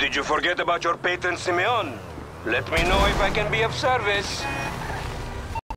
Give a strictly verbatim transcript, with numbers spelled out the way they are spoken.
did you forget about your patron Simeon? Let me know if I can be of service.